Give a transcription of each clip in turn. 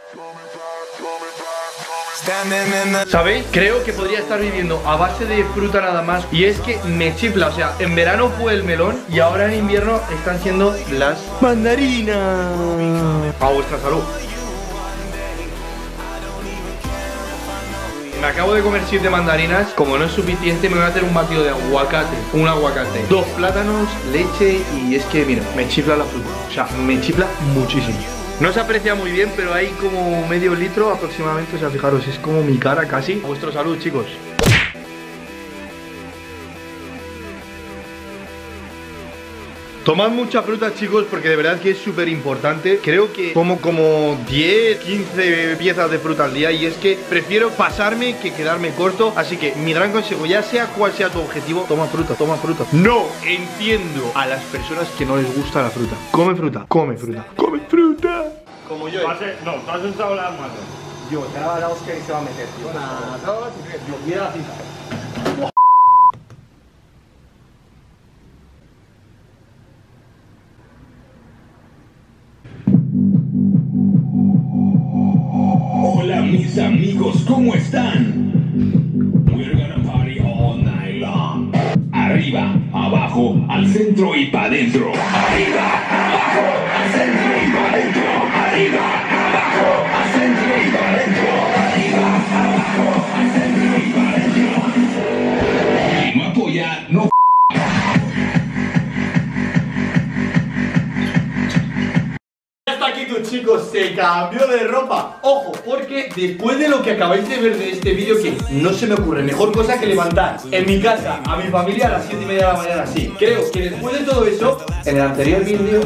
¿Sabéis? Creo que podría estar viviendo a base de fruta nada más. Y es que me chifla, o sea, en verano fue el melón y ahora en invierno están siendo las mandarinas. A vuestra salud. Me acabo de comer 7 mandarinas. Como no es suficiente, me voy a hacer un batido de aguacate. Un aguacate, 2 plátanos, leche. Y es que, mira, me chifla la fruta. O sea, me chifla muchísimo. No se aprecia muy bien, pero hay como medio litro aproximadamente. O sea, fijaros, es como mi cara casi. A vuestra salud, chicos. Tomad mucha fruta, chicos, porque de verdad que es súper importante. Creo que como 10, 15 piezas de fruta al día. Y es que prefiero pasarme que quedarme corto. Así que mi gran consejo, ya sea cual sea tu objetivo, toma fruta, toma fruta. No entiendo a las personas que no les gusta la fruta. Come fruta, come fruta, come fruta. Como yo. No, tú has usado las manos. Yo, te la Oscar y se va a meter, tío. 1, 2 y 3. Yo, mira la cinta. Hola mis amigos, ¿cómo están? We're gonna party all night long. Arriba, abajo, al centro y pa' dentro. Arriba, abajo, al centro y pa' dentro. Arriba, abajo, al centro y pa' dentro. Arriba, abajo, al centro y pa' dentro. Y no apoya, no. Chicos, se cambió de ropa. Ojo, porque después de lo que acabáis de ver de este vídeo, que no se me ocurre mejor cosa que levantar en mi casa a mi familia a las 7:30 de la mañana así. Creo que después de todo eso, en el anterior vídeo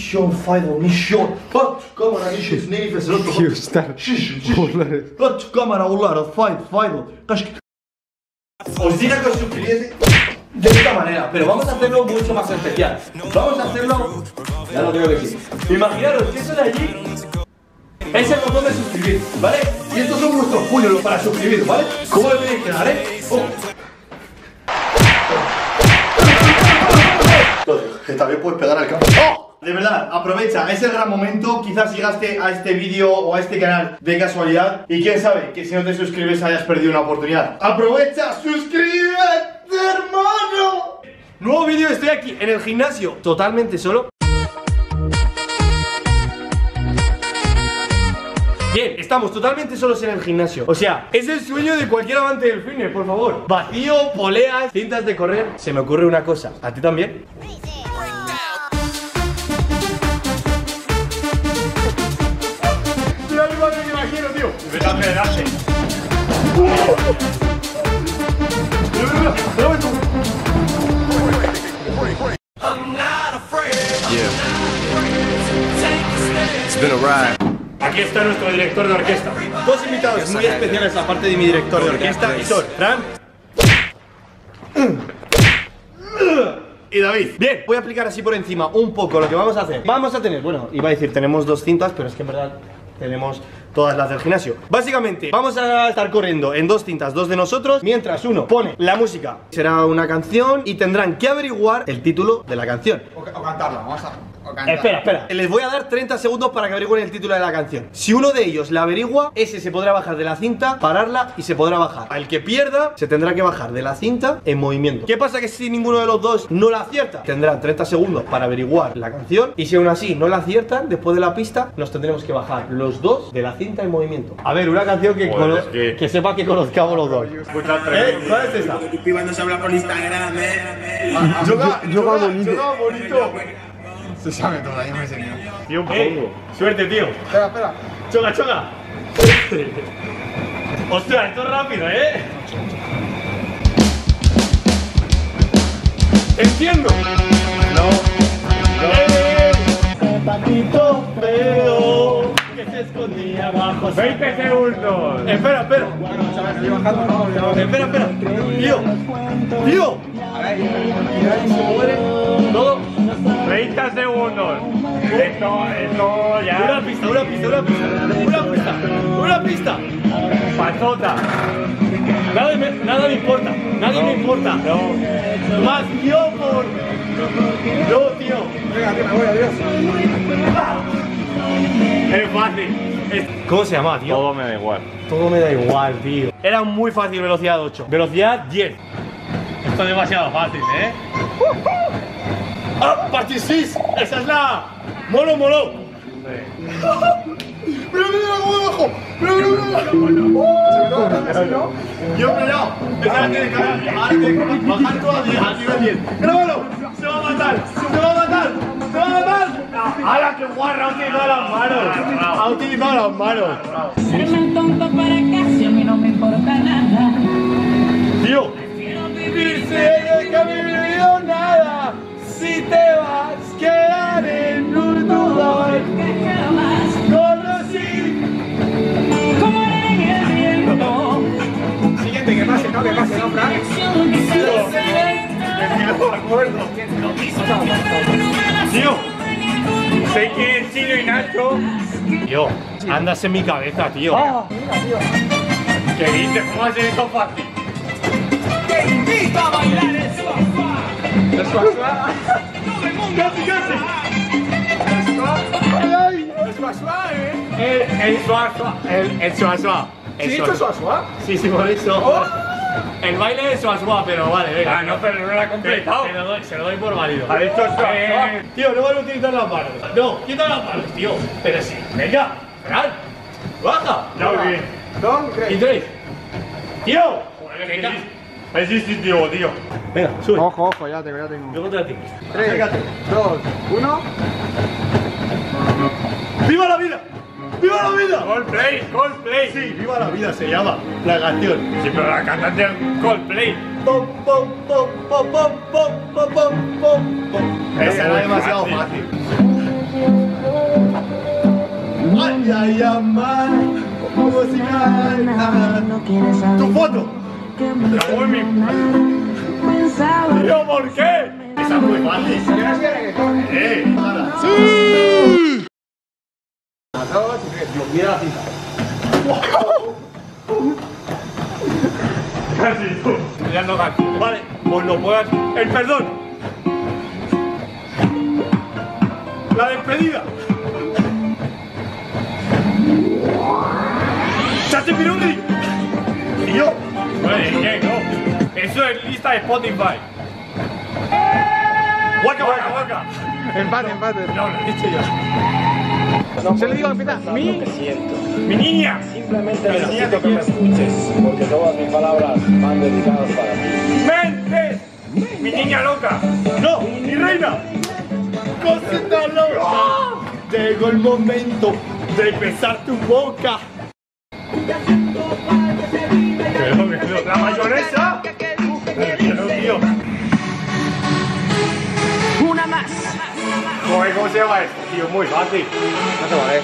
os diga que os suscribiese de esta manera, pero vamos a hacerlo mucho más especial. Vamos a hacerlo, ya lo tengo que decir. Imaginaros que eso de allí es el botón de suscribir, ¿vale? Y estos son vuestros puños para suscribir, ¿vale? ¿Cómo le tenéis que dar, Oh. Que también puedes pegar al campo. ¡Oh! De verdad, aprovecha, es el gran momento. Quizás llegaste a este vídeo o a este canal de casualidad y quién sabe que si no te suscribes hayas perdido una oportunidad. Aprovecha, suscríbete, hermano. Nuevo vídeo, estoy aquí en el gimnasio totalmente solo. Bien, estamos totalmente solos en el gimnasio. O sea, es el sueño de cualquier amante del fitness, por favor. Vacío, poleas, cintas de correr. Se me ocurre una cosa, ¿a ti también? Mira lo que me imagino, tío. Vete a pedazo. It's been a ride. Aquí está nuestro director de orquesta. Dos invitados muy especiales aparte de mi director de orquesta y son Fran y David. Bien, voy a explicar así por encima un poco lo que vamos a hacer. Vamos a tener, bueno, iba a decir tenemos 2 cintas, pero es que en verdad tenemos todas las del gimnasio. Básicamente, vamos a estar corriendo en 2 cintas, 2 de nosotros, mientras uno pone la música. Será una canción y tendrán que averiguar el título de la canción. O cantarla, vamos a cantar. Espera. Les voy a dar 30 segundos para que averigüen el título de la canción. Si uno de ellos la averigua, ese se podrá bajar de la cinta, pararla y se podrá bajar. Al que pierda, se tendrá que bajar de la cinta en movimiento. ¿Qué pasa? Que si ninguno de los dos no la acierta, tendrán 30 segundos para averiguar la canción. Y si aún así no la aciertan, después de la pista, nos tendremos que bajar los dos de la cinta en movimiento. A ver, una canción que sepa que conozcamos los dos. ¿Cuál es esa? Cuando se habla por Instagram, Yoga bonito. Se sabe toda, ya me enseñó. Tío, un poco. Suerte, tío. Espera. Choca. Ostras, esto es rápido, entiendo. Un patito feo que se escondía bajo. 20 segundos. Espera. Espera. Tío. A ver, Se muere todo. 30 segundos. Esto ya. Una pista. Patota. Nada me importa. Nadie me importa. No. Más yo por. No, tío. venga, tío, me voy, adiós. Es fácil. ¿Cómo se llama, tío? Todo me da igual. Todo me da igual, tío. Era muy fácil, velocidad 8. Velocidad 10. Esto es demasiado fácil, ¿eh? ¡Ah! ¡Party 6! ¡Esa es la! ¡Molo, molo! ¡Mira, mira cómo bajo! ¡Mira, mira, mira! Yo, cuidado. Esa la tiene que ahora tiene que bajar todavía al nivel 10. ¡Grábalo! ¡Se va a matar! ¡Se va a matar! ¡Se va a matar! ¡Hala, qué guarra! Ha utilizado las manos. Ha utilizado las manos. Serme un tonto para casi a mí no me importa nada. Tío. Vivir sin que ha vivido nada. Si te vas, quedar en un lugar. Conocí. Como en el viento. Siguiente, que pase, ¿no? Que pase, ¿no, Fran? Tío. Sé que es Chino y Nacho. Tío, andas en mi cabeza, tío. ¿Qué dices? ¿Cómo va a ser esto fácil? ¡Casi, casi! El suazua. ¿Sí, esto es suazua? Sí, por eso. El baile es suazua, pero vale, venga. Ah, no, pero no lo ha completado. Se lo doy por válido. Ha dicho suazua. Tío, no van a utilizar las manos. No, quita las manos, tío. Pero sí, venga, Fran. Baja. Ya voy bien. Don, Y tres. Tío. Venga. Es instintivo, tío. Venga, sube. Ojo, ojo, ya tengo. Yo contra ti. 3, Acércate. 2, 1. ¡Viva la vida! ¡Viva la vida! Coldplay, Coldplay. Sí, viva la vida se llama la canción. Sí, pero la cantante es Coldplay. Pom, pom, pom, pom, pom, pom, pom, pom, pom, pom. Es Esa era muy demasiado fácil. fácil. Ay, ay, amar, como si nada. Tu foto. La voy mi. Tío, ¿por qué? Esa es muy fácil. Yo no soy reggaetón, ¿eh? Nada. Sí. 2 y 3. Mira la cinta. Casi tú. Ya no casi. Vale, pues lo puedas. El perdón. La despedida. ¡Chachi Pirungri! Y yo. Bueno, ¿qué? No. Eso es lista de Spotify. Waka, waka, waka. Empate. No, lo he dicho yo. Se le digo que empieza. Mi niña. Simplemente necesito que me escuches, porque todas mis palabras van dedicadas para ti. ¡Mentes! Mi niña loca. No, mi reina. Cosita loca. Llegó el momento de besar tu boca. La mayonesa. Pero, tío. Una más. Joder, ¿cómo se llama esto, tío? Muy fácil. No te vale.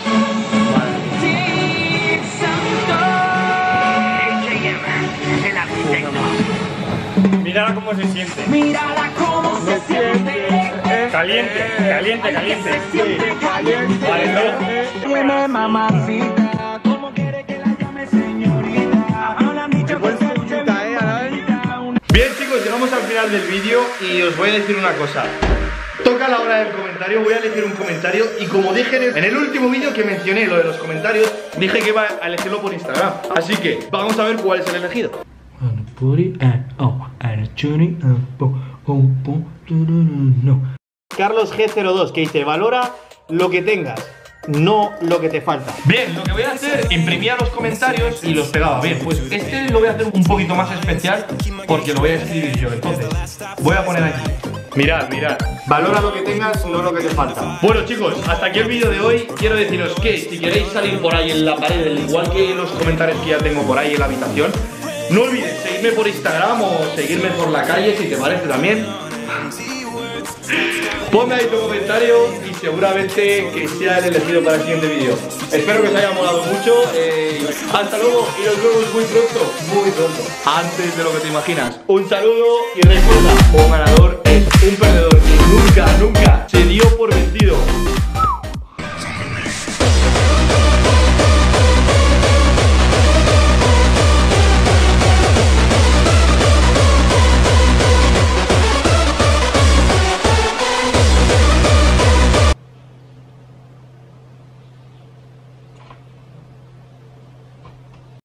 Mírala cómo se siente. Mírala cómo se siente. Caliente, caliente, caliente. Vale, no. Dime, mamacita, ¿cómo quiere que la llame señorita? Hablan dicho que soy Bien, chicos, llegamos al final del vídeo y os voy a decir una cosa. Toca la hora del comentario, voy a elegir un comentario y como dije en el último vídeo que mencioné lo de los comentarios, dije que iba a elegirlo por Instagram. Así que vamos a ver cuál es el elegido. Carlos G02 que dice, valora lo que tengas, no lo que te falta. Bien, lo que voy a hacer, imprimía los comentarios y los pegaba. Bien, pues este lo voy a hacer un poquito más especial porque lo voy a escribir yo. Entonces, voy a poner aquí. Mirad, valora lo que tengas, no lo que te falta. Bueno, chicos, hasta aquí el vídeo de hoy. Quiero deciros que si queréis salir por ahí en la pared, igual que los comentarios que ya tengo por ahí en la habitación, no olvides seguirme por Instagram o seguirme por la calle si te parece también. Ponme ahí tu comentario y seguramente que sea el elegido para el siguiente vídeo. Espero que os haya molado mucho. Hasta luego y nos vemos muy pronto, antes de lo que te imaginas. Un saludo y recuerda, un ganador es un perdedor y nunca se dio por vencido.